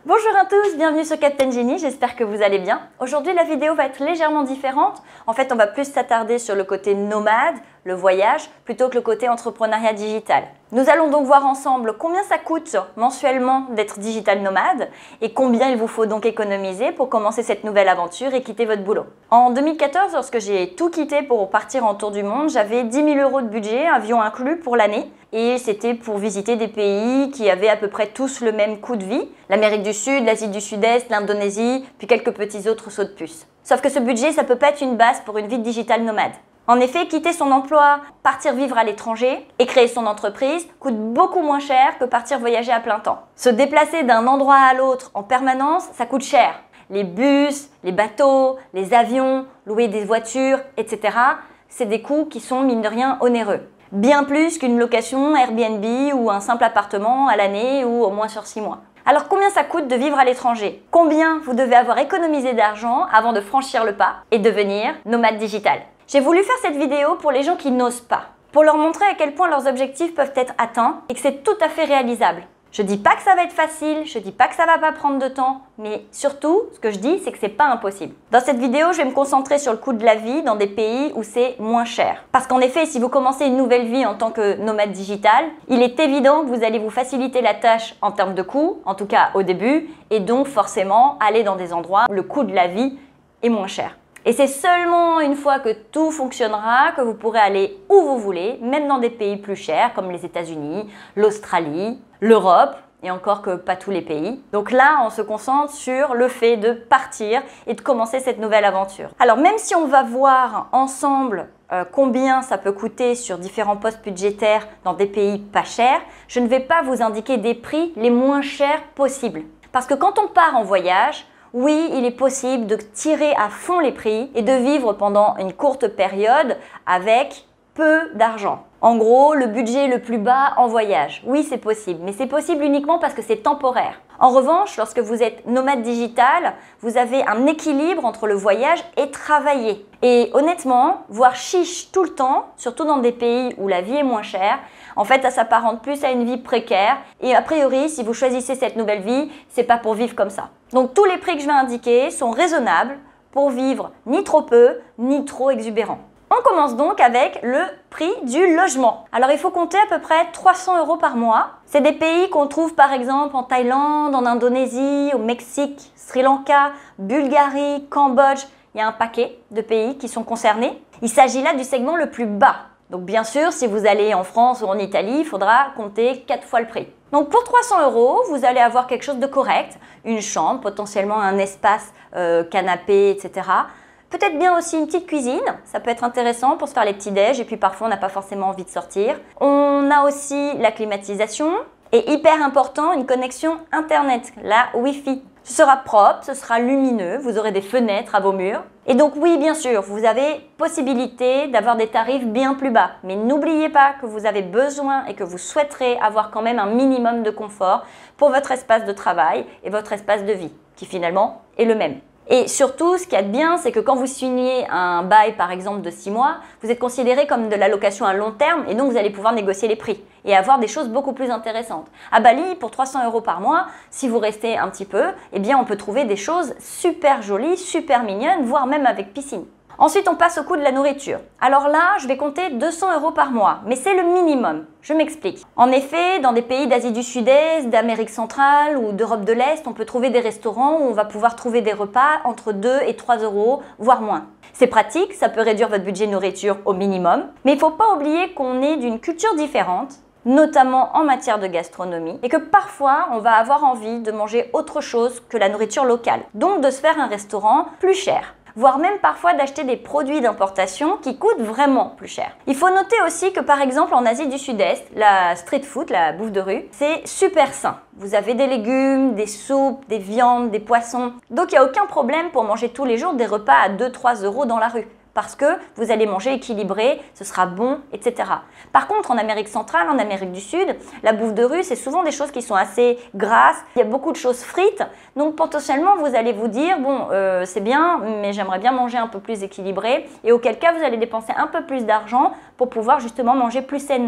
Bonjour à tous, bienvenue sur Captain Genie, j'espère que vous allez bien. Aujourd'hui la vidéo va être légèrement différente. En fait, on va plus s'attarder sur le côté nomade, le voyage, plutôt que le côté entrepreneuriat digital. Nous allons donc voir ensemble combien ça coûte mensuellement d'être digital nomade et combien il vous faut donc économiser pour commencer cette nouvelle aventure et quitter votre boulot. En 2014, lorsque j'ai tout quitté pour partir en tour du monde, j'avais 10 000 € de budget, avion inclus pour l'année. Et c'était pour visiter des pays qui avaient à peu près tous le même coût de vie. L'Amérique du Sud, l'Asie du Sud-Est, l'Indonésie, puis quelques petits autres sauts de puce. Sauf que ce budget, ça peut pas être une base pour une vie de digital nomade. En effet, quitter son emploi, partir vivre à l'étranger et créer son entreprise coûte beaucoup moins cher que partir voyager à plein temps. Se déplacer d'un endroit à l'autre en permanence, ça coûte cher. Les bus, les bateaux, les avions, louer des voitures, etc. C'est des coûts qui sont mine de rien onéreux. Bien plus qu'une location Airbnb ou un simple appartement à l'année ou au moins sur 6 mois. Alors combien ça coûte de vivre à l'étranger? Combien vous devez avoir économisé d'argent avant de franchir le pas et devenir nomade digital? J'ai voulu faire cette vidéo pour les gens qui n'osent pas, pour leur montrer à quel point leurs objectifs peuvent être atteints et que c'est tout à fait réalisable. Je dis pas que ça va être facile, je dis pas que ça va pas prendre de temps, mais surtout, ce que je dis, c'est que c'est pas impossible. Dans cette vidéo, je vais me concentrer sur le coût de la vie dans des pays où c'est moins cher. Parce qu'en effet, si vous commencez une nouvelle vie en tant que nomade digital, il est évident que vous allez vous faciliter la tâche en termes de coûts, en tout cas au début, et donc forcément aller dans des endroits où le coût de la vie est moins cher. Et c'est seulement une fois que tout fonctionnera que vous pourrez aller où vous voulez, même dans des pays plus chers comme les États-Unis, l'Australie, l'Europe, et encore que pas tous les pays. Donc là, on se concentre sur le fait de partir et de commencer cette nouvelle aventure. Alors même si on va voir ensemble combien ça peut coûter sur différents postes budgétaires dans des pays pas chers, je ne vais pas vous indiquer des prix les moins chers possibles. Parce que quand on part en voyage, oui, il est possible de tirer à fond les prix et de vivre pendant une courte période avec peu d'argent. En gros, le budget le plus bas en voyage. Oui, c'est possible, mais c'est possible uniquement parce que c'est temporaire. En revanche, lorsque vous êtes nomade digital, vous avez un équilibre entre le voyage et travailler. Et honnêtement, voir chiche tout le temps, surtout dans des pays où la vie est moins chère, en fait, ça s'apparente plus à une vie précaire. Et a priori, si vous choisissez cette nouvelle vie, c'est pas pour vivre comme ça. Donc tous les prix que je vais indiquer sont raisonnables pour vivre ni trop peu, ni trop exubérant. On commence donc avec le prix du logement. Alors il faut compter à peu près 300 € par mois. C'est des pays qu'on trouve par exemple en Thaïlande, en Indonésie, au Mexique, Sri Lanka, Bulgarie, Cambodge. Il y a un paquet de pays qui sont concernés. Il s'agit là du segment le plus bas. Donc bien sûr, si vous allez en France ou en Italie, il faudra compter 4 fois le prix. Donc pour 300 €, vous allez avoir quelque chose de correct, une chambre, potentiellement un espace canapé, etc. Peut-être bien aussi une petite cuisine, ça peut être intéressant pour se faire les petits déj et puis parfois on n'a pas forcément envie de sortir. On a aussi la climatisation et hyper important, une connexion internet, la Wi-Fi. Ce sera propre, ce sera lumineux, vous aurez des fenêtres à vos murs. Et donc oui, bien sûr, vous avez possibilité d'avoir des tarifs bien plus bas. Mais n'oubliez pas que vous avez besoin et que vous souhaiterez avoir quand même un minimum de confort pour votre espace de travail et votre espace de vie, qui finalement est le même. Et surtout, ce qu'il y a de bien, c'est que quand vous signez un bail, par exemple, de 6 mois, vous êtes considéré comme de la location à long terme et donc vous allez pouvoir négocier les prix et avoir des choses beaucoup plus intéressantes. À Bali, pour 300 € par mois, si vous restez un petit peu, eh bien, on peut trouver des choses super jolies, super mignonnes, voire même avec piscine. Ensuite, on passe au coût de la nourriture. Alors là, je vais compter 200 € par mois, mais c'est le minimum. Je m'explique. En effet, dans des pays d'Asie du Sud-Est, d'Amérique centrale ou d'Europe de l'Est, on peut trouver des restaurants où on va pouvoir trouver des repas entre 2 et 3 €, voire moins. C'est pratique, ça peut réduire votre budget nourriture au minimum, mais il ne faut pas oublier qu'on est d'une culture différente, notamment en matière de gastronomie, et que parfois, on va avoir envie de manger autre chose que la nourriture locale, donc de se faire un restaurant plus cher, voire même parfois d'acheter des produits d'importation qui coûtent vraiment plus cher. Il faut noter aussi que par exemple en Asie du Sud-Est, la street food, la bouffe de rue, c'est super sain. Vous avez des légumes, des soupes, des viandes, des poissons. Donc il n'y a aucun problème pour manger tous les jours des repas à 2-3 € dans la rue. Parce que vous allez manger équilibré, ce sera bon, etc. Par contre, en Amérique centrale, en Amérique du Sud, la bouffe de rue, c'est souvent des choses qui sont assez grasses. Il y a beaucoup de choses frites. Donc potentiellement, vous allez vous dire, bon, c'est bien, mais j'aimerais bien manger un peu plus équilibré. Et auquel cas, vous allez dépenser un peu plus d'argent pour pouvoir justement manger plus sainement.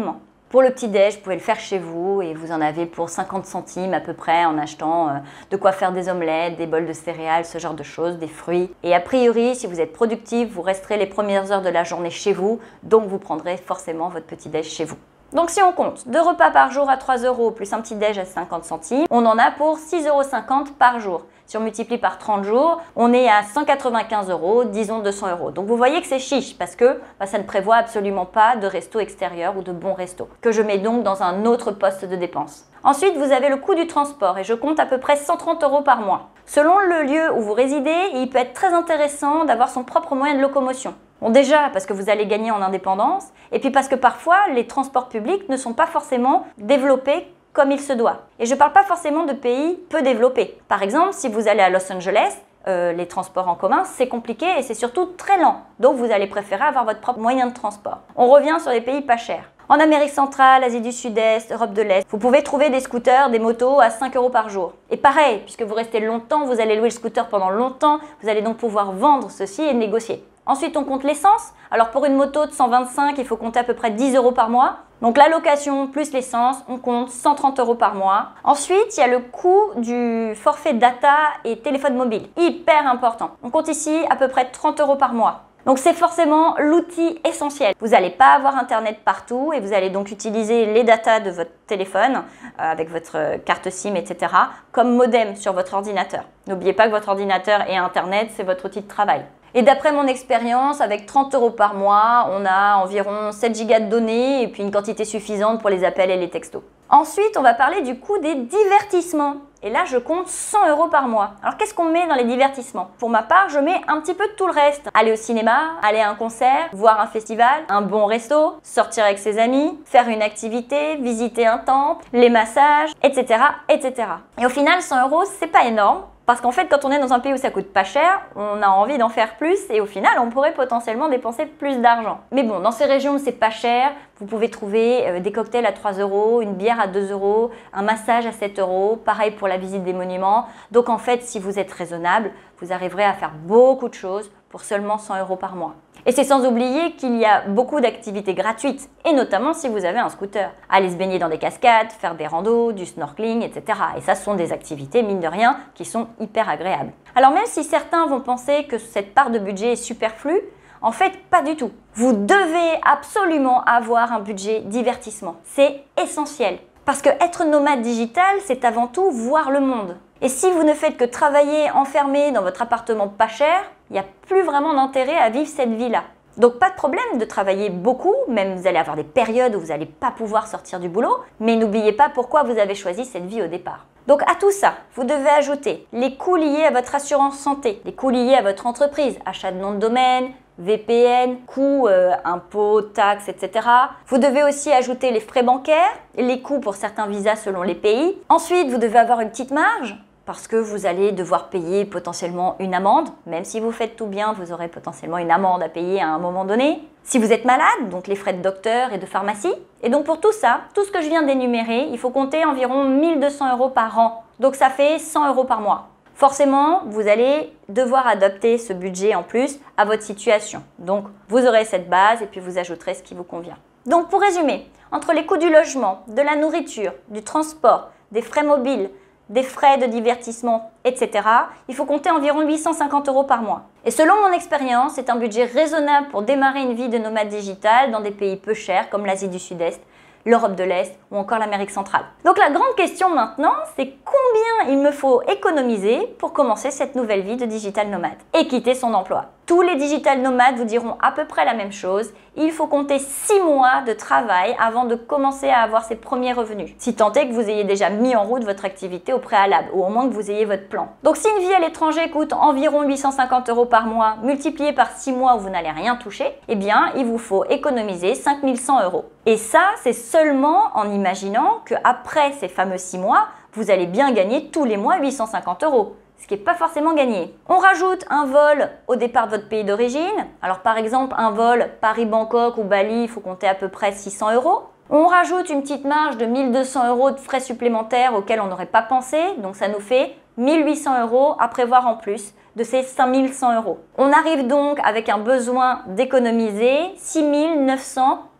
Pour le petit-déj, vous pouvez le faire chez vous et vous en avez pour 50 centimes à peu près en achetant de quoi faire des omelettes, des bols de céréales, ce genre de choses, des fruits. Et a priori, si vous êtes productif, vous resterez les premières heures de la journée chez vous, donc vous prendrez forcément votre petit-déj chez vous. Donc si on compte 2 repas par jour à 3 € plus un petit-déj à 50 centimes, on en a pour 6,50 € par jour. Si on multiplie par 30 jours, on est à 195 €, disons 200 €. Donc vous voyez que c'est chiche parce que ça ne prévoit absolument pas de resto extérieur ou de bons restos, que je mets donc dans un autre poste de dépense. Ensuite, vous avez le coût du transport et je compte à peu près 130 € par mois. Selon le lieu où vous résidez, il peut être très intéressant d'avoir son propre moyen de locomotion. Bon, déjà parce que vous allez gagner en indépendance et puis parce que parfois les transports publics ne sont pas forcément développés comme il se doit. Et je ne parle pas forcément de pays peu développés. Par exemple, si vous allez à Los Angeles, les transports en commun, c'est compliqué et c'est surtout très lent. Donc vous allez préférer avoir votre propre moyen de transport. On revient sur les pays pas chers. En Amérique centrale, Asie du Sud-Est, Europe de l'Est, vous pouvez trouver des scooters, des motos à 5 € par jour. Et pareil, puisque vous restez longtemps, vous allez louer le scooter pendant longtemps, vous allez donc pouvoir vendre ceci et négocier. Ensuite, on compte l'essence. Alors pour une moto de 125, il faut compter à peu près 10 € par mois. Donc la location plus l'essence, on compte 130 € par mois. Ensuite, il y a le coût du forfait data et téléphone mobile. Hyper important. On compte ici à peu près 30 € par mois. Donc c'est forcément l'outil essentiel. Vous n'allez pas avoir internet partout et vous allez donc utiliser les datas de votre téléphone avec votre carte SIM, etc. comme modem sur votre ordinateur. N'oubliez pas que votre ordinateur et internet, c'est votre outil de travail. Et d'après mon expérience, avec 30 € par mois, on a environ 7 gigas de données et puis une quantité suffisante pour les appels et les textos. Ensuite, on va parler du coût des divertissements. Et là, je compte 100 € par mois. Alors, qu'est-ce qu'on met dans les divertissements? Pour ma part, je mets un petit peu de tout le reste. Aller au cinéma, aller à un concert, voir un festival, un bon resto, sortir avec ses amis, faire une activité, visiter un temple, les massages, etc., etc. Et au final, 100 €, c'est pas énorme. Parce qu'en fait, quand on est dans un pays où ça coûte pas cher, on a envie d'en faire plus et au final, on pourrait potentiellement dépenser plus d'argent. Mais bon, dans ces régions où c'est pas cher, vous pouvez trouver des cocktails à 3 €, une bière à 2 €, un massage à 7 €, pareil pour la visite des monuments. Donc en fait, si vous êtes raisonnable, vous arriverez à faire beaucoup de choses pour seulement 100 € par mois. Et c'est sans oublier qu'il y a beaucoup d'activités gratuites, et notamment si vous avez un scooter. Aller se baigner dans des cascades, faire des randos, du snorkeling, etc. Et ça, ce sont des activités, mine de rien, qui sont hyper agréables. Alors même si certains vont penser que cette part de budget est superflue, en fait, pas du tout. Vous devez absolument avoir un budget divertissement. C'est essentiel. Parce que être nomade digital, c'est avant tout voir le monde. Et si vous ne faites que travailler enfermé dans votre appartement pas cher, il n'y a plus vraiment d'intérêt à vivre cette vie-là. Donc pas de problème de travailler beaucoup, même vous allez avoir des périodes où vous n'allez pas pouvoir sortir du boulot, mais n'oubliez pas pourquoi vous avez choisi cette vie au départ. Donc à tout ça, vous devez ajouter les coûts liés à votre assurance santé, les coûts liés à votre entreprise, achat de nom de domaine, VPN, coûts, impôts, taxes, etc. Vous devez aussi ajouter les frais bancaires, les coûts pour certains visas selon les pays. Ensuite, vous devez avoir une petite marge parce que vous allez devoir payer potentiellement une amende. Même si vous faites tout bien, vous aurez potentiellement une amende à payer à un moment donné. Si vous êtes malade, donc les frais de docteur et de pharmacie. Et donc pour tout ça, tout ce que je viens d'énumérer, il faut compter environ 1 200 € par an. Donc ça fait 100 € par mois. Forcément, vous allez devoir adapter ce budget en plus à votre situation. Donc, vous aurez cette base et puis vous ajouterez ce qui vous convient. Donc, pour résumer, entre les coûts du logement, de la nourriture, du transport, des frais mobiles, des frais de divertissement, etc., il faut compter environ 850 € par mois. Et selon mon expérience, c'est un budget raisonnable pour démarrer une vie de nomade digital dans des pays peu chers comme l'Asie du Sud-Est, l'Europe de l'Est ou encore l'Amérique centrale. Donc la grande question maintenant, c'est combien il me faut économiser pour commencer cette nouvelle vie de digital nomade et quitter son emploi. Tous les digital nomades vous diront à peu près la même chose. Il faut compter 6 mois de travail avant de commencer à avoir ses premiers revenus. Si tant est que vous ayez déjà mis en route votre activité au préalable ou au moins que vous ayez votre plan. Donc si une vie à l'étranger coûte environ 850 € par mois, multiplié par 6 mois où vous n'allez rien toucher, eh bien il vous faut économiser 5100 €. Et ça, c'est seulement en imaginant qu'après ces fameux 6 mois, vous allez bien gagner tous les mois 850 €. Ce qui n'est pas forcément gagné. On rajoute un vol au départ de votre pays d'origine. Alors par exemple, un vol Paris-Bangkok ou Bali, il faut compter à peu près 600 €. On rajoute une petite marge de 1 200 € de frais supplémentaires auxquels on n'aurait pas pensé. Donc ça nous fait 1 800 € à prévoir en plus de ces 5 100 €. On arrive donc avec un besoin d'économiser 6 900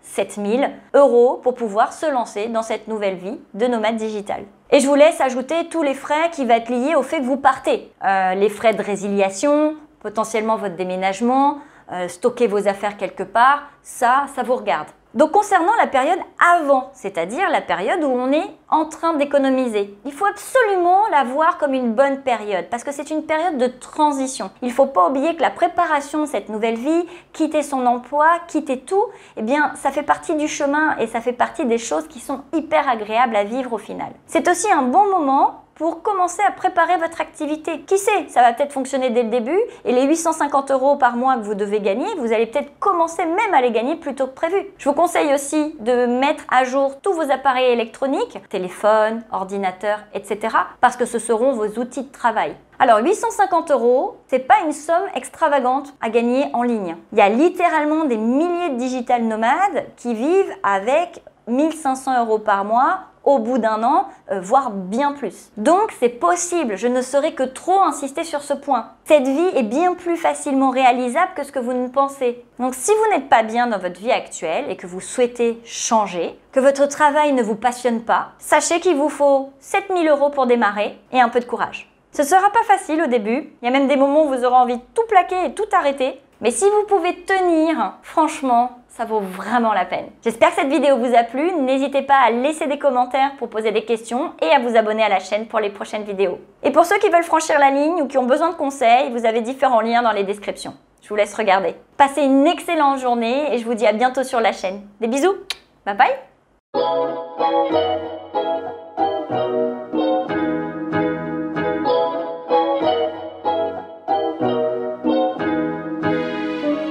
7 000 € pour pouvoir se lancer dans cette nouvelle vie de nomade digital. Et je vous laisse ajouter tous les frais qui vont être liés au fait que vous partez. Les frais de résiliation, potentiellement votre déménagement, stocker vos affaires quelque part, ça vous regarde. Donc concernant la période avant, c'est-à-dire la période où on est en train d'économiser, il faut absolument la voir comme une bonne période parce que c'est une période de transition. Il ne faut pas oublier que la préparation de cette nouvelle vie, quitter son emploi, quitter tout, eh bien ça fait partie du chemin et ça fait partie des choses qui sont hyper agréables à vivre au final. C'est aussi un bon moment pour commencer à préparer votre activité. Qui sait, ça va peut-être fonctionner dès le début et les 850 € par mois que vous devez gagner, vous allez peut-être commencer même à les gagner plus tôt que prévu. Je vous conseille aussi de mettre à jour tous vos appareils électroniques, téléphone, ordinateur, etc. parce que ce seront vos outils de travail. Alors 850 €, c'est pas une somme extravagante à gagner en ligne. Il y a littéralement des milliers de digital nomades qui vivent avec 1500 € par mois au bout d'un an, voire bien plus. Donc c'est possible, je ne saurais que trop insister sur ce point. Cette vie est bien plus facilement réalisable que ce que vous ne pensez. Donc si vous n'êtes pas bien dans votre vie actuelle et que vous souhaitez changer, que votre travail ne vous passionne pas, sachez qu'il vous faut 7 000 € pour démarrer et un peu de courage. Ce ne sera pas facile au début, il y a même des moments où vous aurez envie de tout plaquer et tout arrêter, mais si vous pouvez tenir, franchement, ça vaut vraiment la peine. J'espère que cette vidéo vous a plu. N'hésitez pas à laisser des commentaires pour poser des questions et à vous abonner à la chaîne pour les prochaines vidéos. Et pour ceux qui veulent franchir la ligne ou qui ont besoin de conseils, vous avez différents liens dans les descriptions. Je vous laisse regarder. Passez une excellente journée et je vous dis à bientôt sur la chaîne. Des bisous, bye bye.